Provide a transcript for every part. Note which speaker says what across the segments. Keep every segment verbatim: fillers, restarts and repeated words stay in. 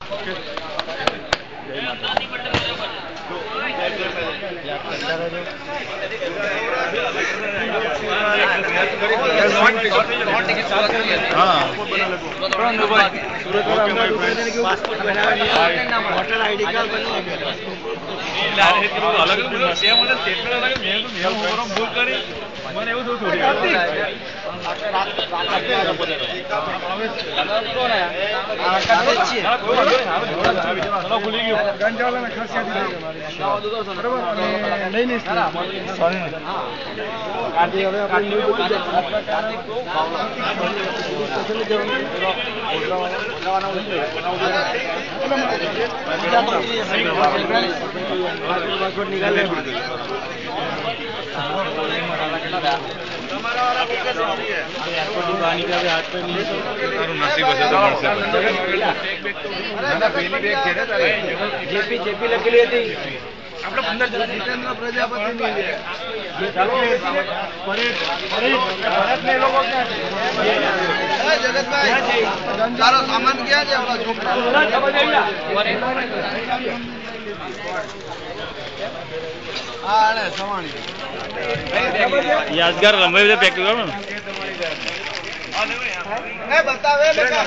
Speaker 1: મને એવું થોડું ભૂલી ગયું ગંજાવાળાને ખાસિયત લઈ લઈશ
Speaker 2: જેપી જેપી લખેલી હતી
Speaker 1: આપણે પંદર જીતેન્દ્ર પ્રજાપતિ જગતભાઈ તારો સામાન ક્યાં છે આપણા છોકરા
Speaker 3: યાદગાર રમાઈ પેક કરો ને
Speaker 1: બતાવે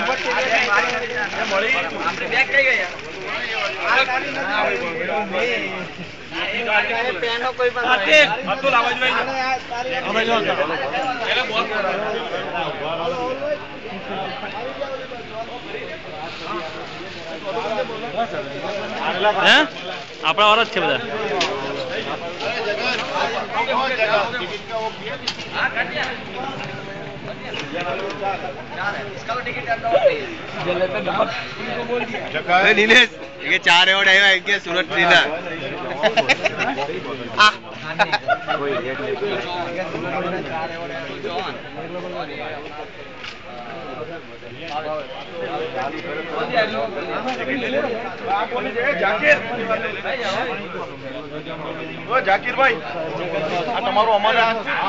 Speaker 3: આપણા વાળા જ છે બધા
Speaker 2: દિનેશ ये चार एवॉर्ड आया है क्या सूरत जिला
Speaker 1: જાકીર ભાઈ આ તમારો અમારા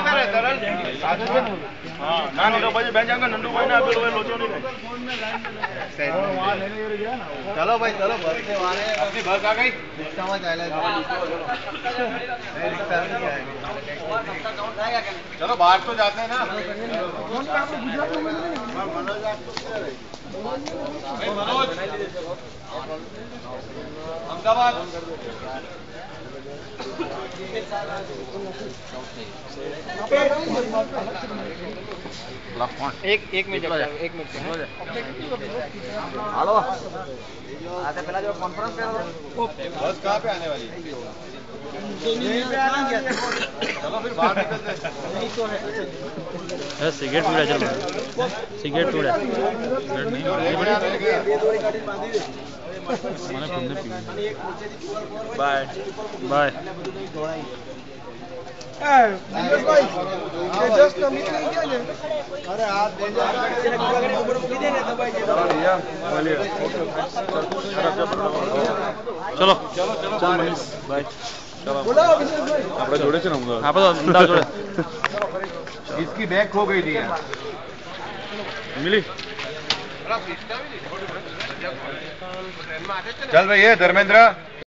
Speaker 1: ના નીરવભાઈ બેન જાંગા નંદુભાઈ ને આપેલો લોચો નહીં
Speaker 2: चलो भाई चलो बस से वाले अपनी बस आ गई रिक्शा में चले चलो बाहर तो जाते हैं ना मनोज अहमदाबाद
Speaker 3: एक एक मिनट एक मिनट
Speaker 2: हेलो आते पहला जो कॉन्फ्रेंस कर बस कहाँ पे आने वाली चलो फिर बाहर निकलते
Speaker 3: हैं सिगरेट पीड़ा चल सिगरेट पीड़ा बाय बाय
Speaker 2: अरे हाथ
Speaker 3: चलो
Speaker 1: બાય
Speaker 2: આપણે જોડે છે ને
Speaker 3: આપણે અમદાવાદ જોડે
Speaker 2: इसकी बैग खो गई थी
Speaker 3: मिली
Speaker 2: चल भाई ये धर्मेंद्र